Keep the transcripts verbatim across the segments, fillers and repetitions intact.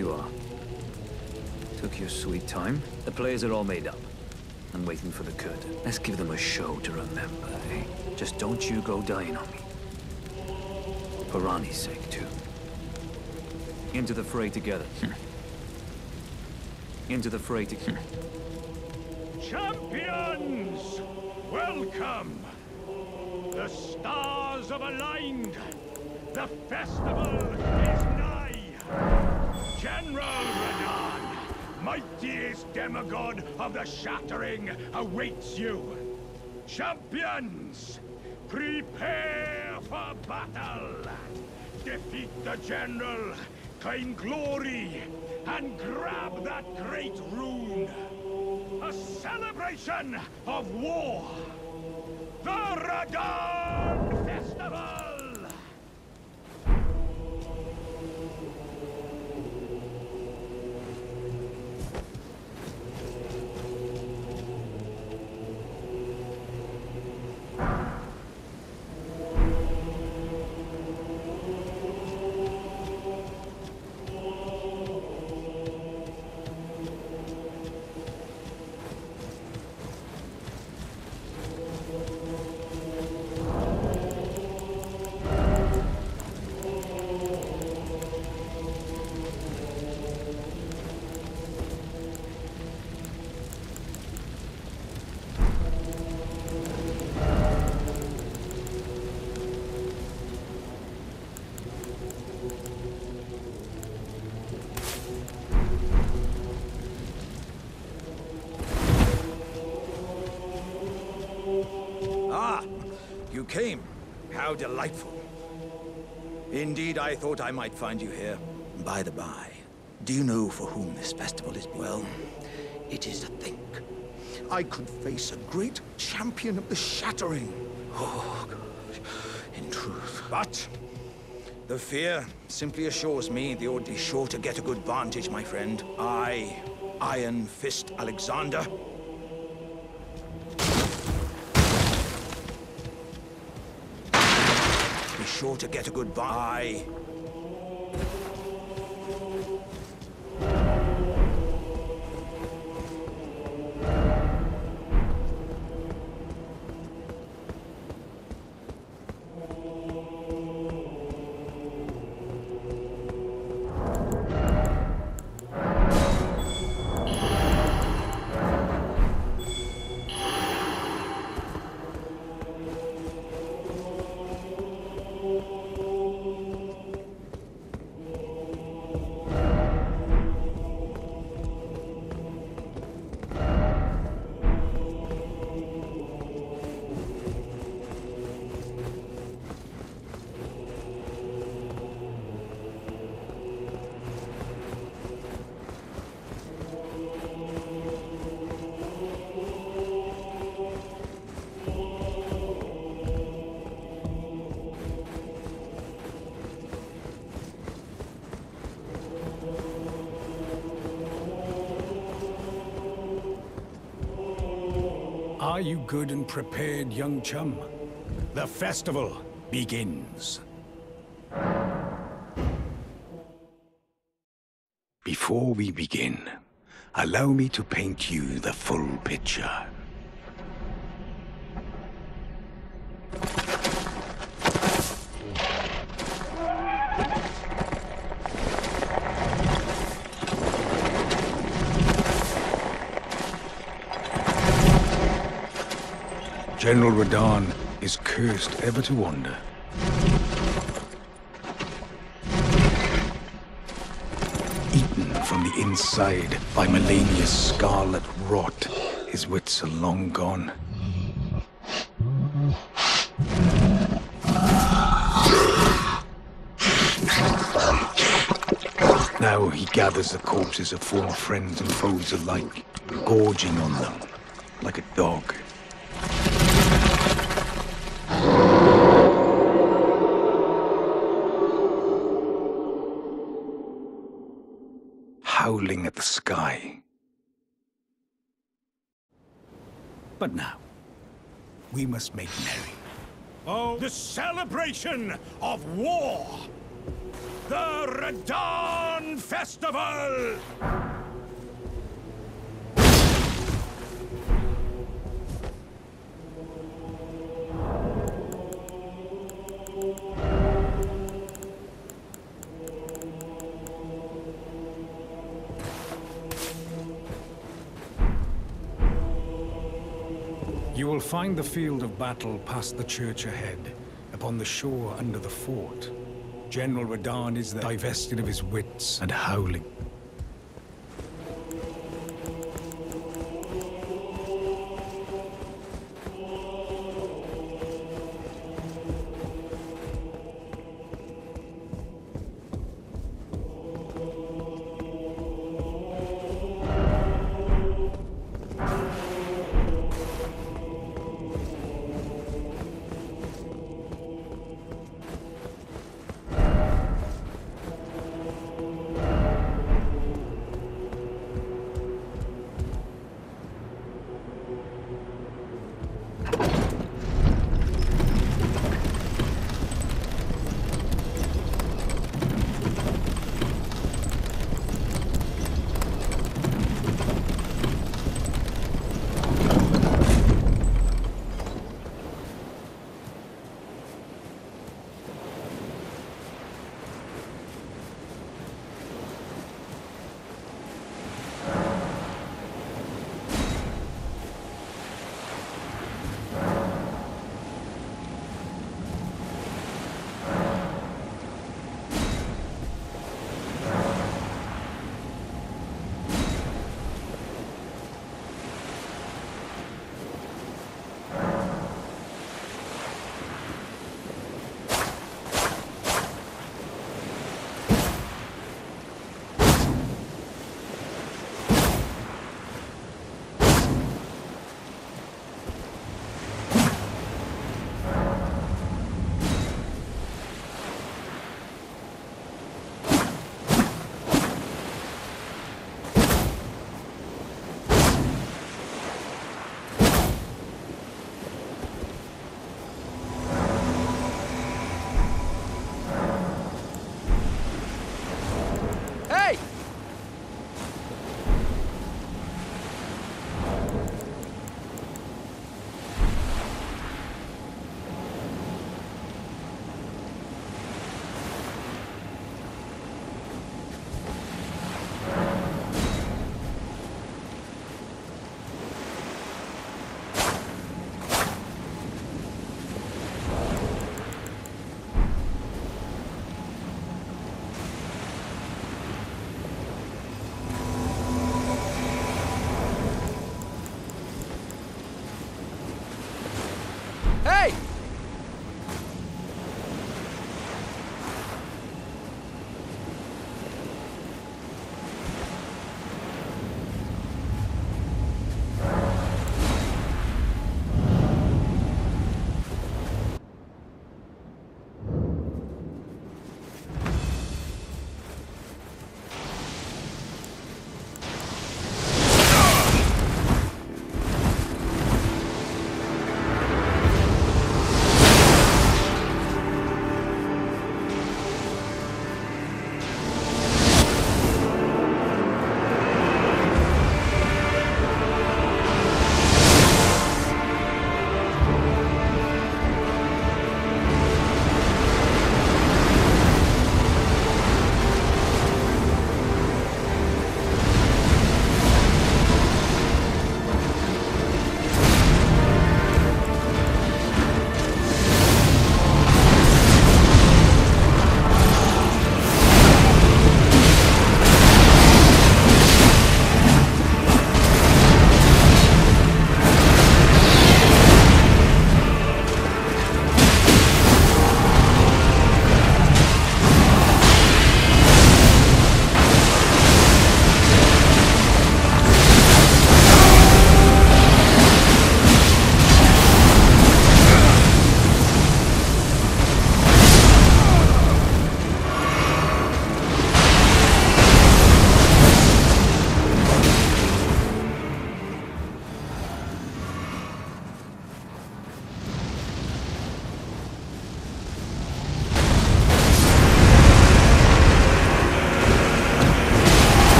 you are. Took your sweet time. The players are all made up. I'm waiting for the curtain. Let's give them a show to remember, eh? Just don't you go dying on me. For Ranni's sake, too. Into the fray together. Into the fray together. Champions! Welcome! The stars have aligned! The festival is nigh! General Radahn, mightiest demigod of the Shattering, awaits you! Champions! Prepare for battle! Defeat the General, claim glory, and grab that great rune! A celebration of war! The Radahn Festival! You came. How delightful. Indeed, I thought I might find you here. By the by, do you know for whom this festival is? Well, it is to think. I could face a great champion of the Shattering. Oh, gosh. In truth. But the fear simply assures me that you'll be sure to get a good vantage, my friend. I, Iron Fist Alexander, sure to get a good buy. Are you good and prepared, young chum? The festival begins. Before we begin, allow me to paint you the full picture. General Radahn is cursed ever to wander. Eaten from the inside by Malenia's scarlet rot, his wits are long gone. Now he gathers the corpses of former friends and foes alike, gorging on them like a dog. Howling at the sky. But now, we must make merry. Oh, the celebration of war! The Radahn Festival! You will find the field of battle past the church ahead, upon the shore under the fort. General Radahn is there, divested of his wits and howling.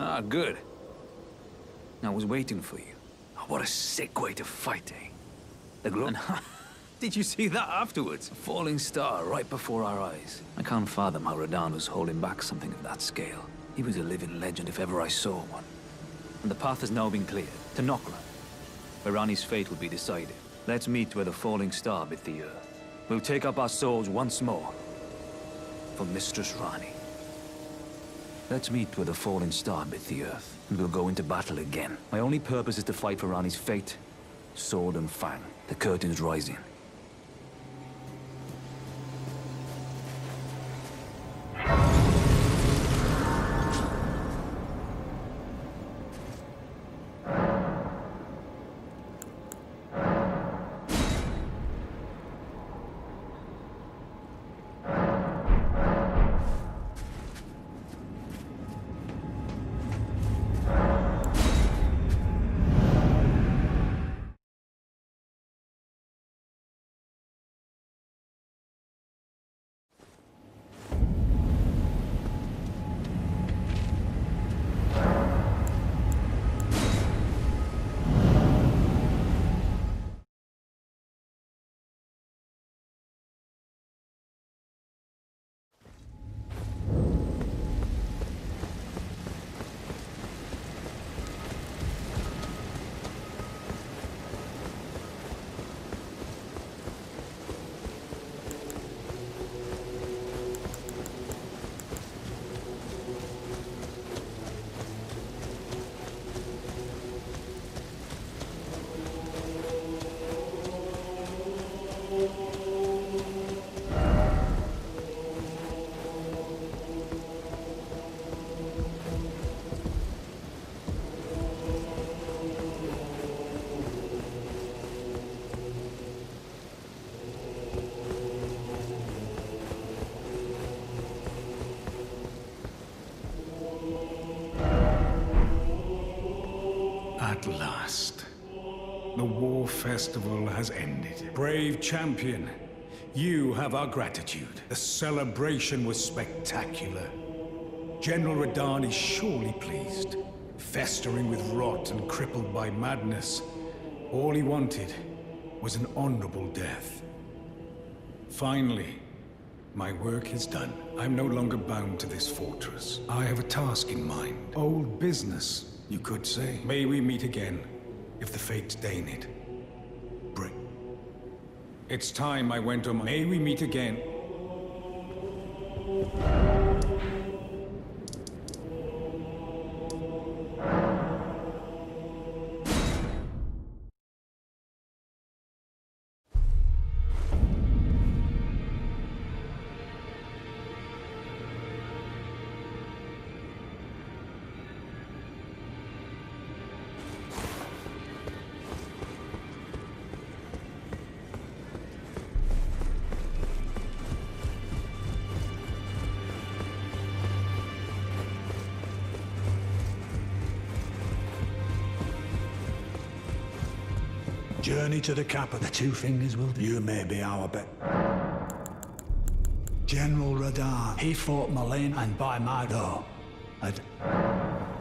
Ah, good. I was waiting for you. Oh, what a sick way to fight, eh? The glow... And did you see that afterwards? A falling star right before our eyes. I can't fathom how Radahn was holding back something of that scale. He was a living legend if ever I saw one. And the path has now been cleared, to Nokra, where Ranni's fate will be decided. Let's meet where the falling star bit the earth. We'll take up our swords once more for Mistress Ranni. Let's meet where the falling star bit the earth, and we'll go into battle again. My only purpose is to fight for Ranni's fate, sword and fang. The curtain's rising. At last, the war festival has ended. Brave champion, you have our gratitude. The celebration was spectacular. General Radahn is surely pleased. Festering with rot and crippled by madness, all he wanted was an honorable death. Finally, my work is done. I'm no longer bound to this fortress. I have a task in mind. Old business, you could say. May we meet again, if the fates deign it. Bring. It's time I went on. May we meet again. Journey to the cap of the Two Fingers will do. You may be our bet. General Radahn, he fought Malin, and by my door, I'd...